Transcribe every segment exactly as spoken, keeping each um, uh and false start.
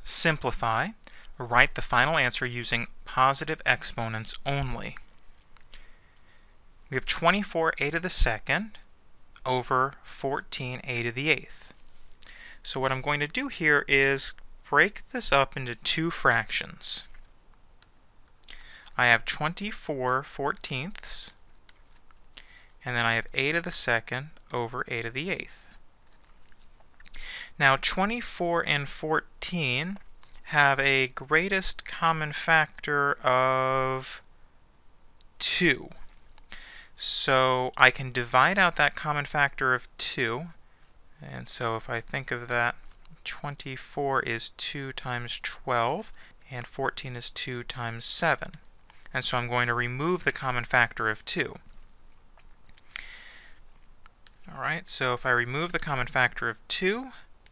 Simplify. Write the final answer using positive exponents only. We have twenty-four a to the second over fourteen a to the eighth. So what I'm going to do here is break this up into two fractions. I have twenty-four fourteenths, and then I have a to the second over a to the eighth. Now twenty-four and fourteen have a greatest common factor of two. So I can divide out that common factor of two. And so if I think of that, twenty-four is two times twelve, and fourteen is two times seven. And so I'm going to remove the common factor of two. Alright, so if I remove the common factor of two,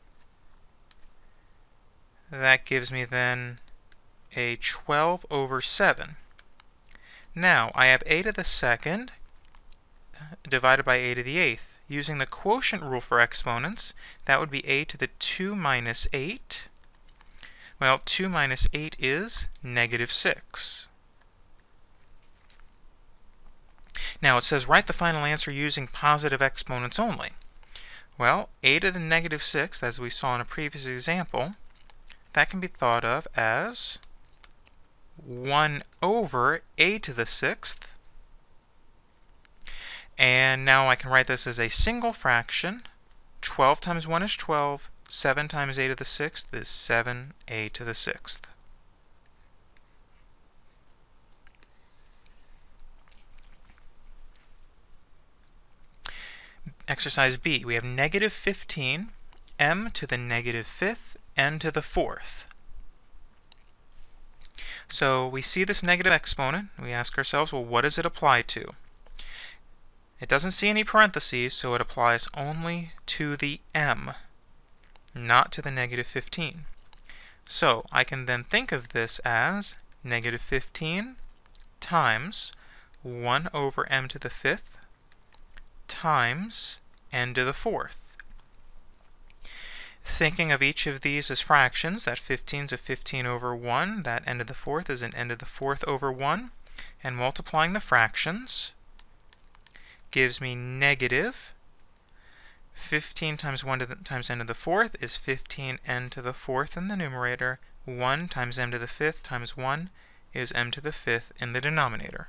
that gives me then a twelve over seven. Now, I have a to the second divided by a to the eighth. Using the quotient rule for exponents, that would be a to the two minus eight. Well, two minus eight is negative six. Now, it says write the final answer using positive exponents only. Well, a to the negative sixth, as we saw in a previous example, that can be thought of as one over a to the sixth. And now I can write this as a single fraction. twelve times one is twelve. seven times a to the sixth is seven a to the sixth. Exercise B. We have negative fifteen, m to the negative fifth, n to the fourth. So we see this negative exponent. We ask ourselves, well, what does it apply to? It doesn't see any parentheses, so it applies only to the m, not to the negative fifteen. So I can then think of this as negative fifteen times one over m to the fifth times n to the fourth. Thinking of each of these as fractions, that fifteen is a fifteen over one, that n to the fourth is an n to the fourth over one, and multiplying the fractions gives me negative fifteen times one to the, times n to the fourth is fifteen n to the fourth in the numerator. one times m to the fifth times one is m to the fifth in the denominator.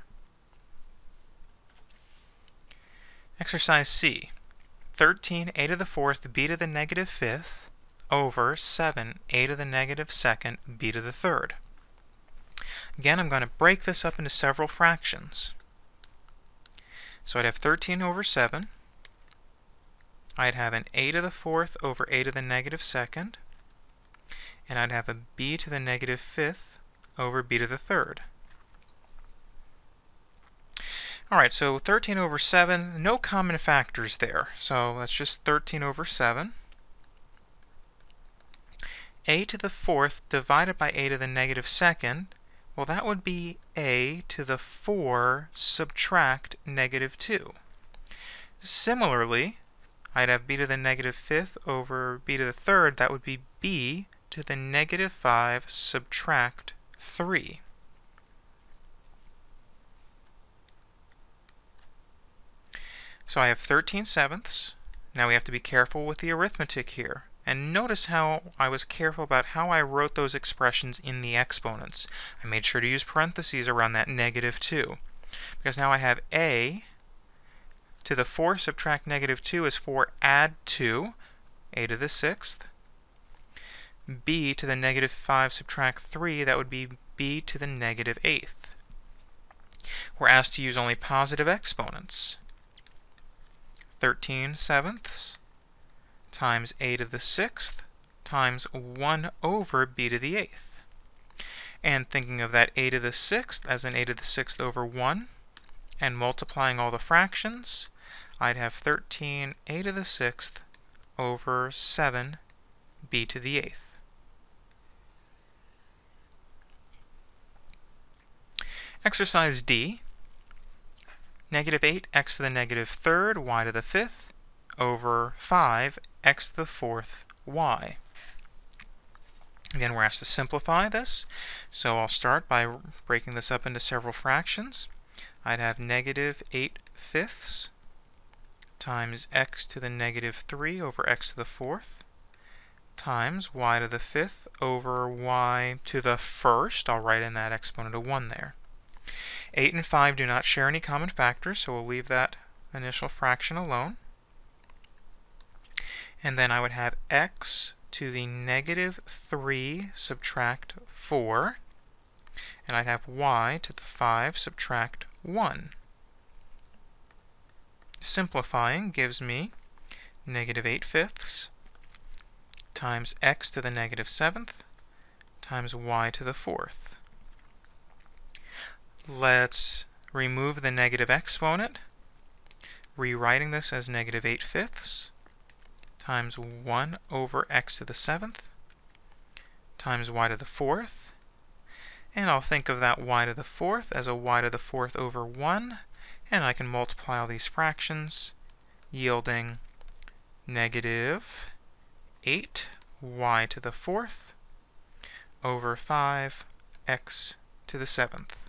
Exercise C. thirteen a to the fourth b to the negative fifth over seven a to the negative second b to the third. Again, I'm going to break this up into several fractions. So I'd have thirteen over seven. I'd have an a to the fourth over a to the negative second. And I'd have a b to the negative fifth over b to the third. Alright, so thirteen over seven, no common factors there. So that's just thirteen over seven. A to the fourth divided by a to the negative second, well, that would be a to the four subtract negative two. Similarly, I'd have b to the negative fifth over b to the third. That would be b to the negative five subtract three. So I have thirteen sevenths. Now we have to be careful with the arithmetic here. And notice how I was careful about how I wrote those expressions in the exponents. I made sure to use parentheses around that negative two. Because now I have a to the four subtract negative two is four add two, a to the sixth. B to the negative five subtract three, that would be b to the negative eighth. We're asked to use only positive exponents. thirteen sevenths times a to the sixth times one over b to the eighth. And thinking of that a to the sixth as an a to the sixth over one, and multiplying all the fractions, I'd have thirteen a to the sixth over seven b to the eighth. Exercise D. Negative eight x to the negative third y to the fifth over five x to the fourth y. Again, we're asked to simplify this, so I'll start by breaking this up into several fractions. I'd have negative eight fifths times x to the negative three over x to the fourth times y to the fifth over y to the first. I'll write in that exponent of one there. eight and five do not share any common factors, so we'll leave that initial fraction alone. And then I would have x to the negative three subtract four, and I'd have y to the five subtract one. Simplifying gives me negative eight fifths times x to the negative seventh times y to the fourth. Let's remove the negative exponent, rewriting this as negative eight fifths times one over x to the seventh times y to the fourth. And I'll think of that y to the fourth as a y to the fourth over one, and I can multiply all these fractions, yielding negative eight y to the fourth over five x to the seventh.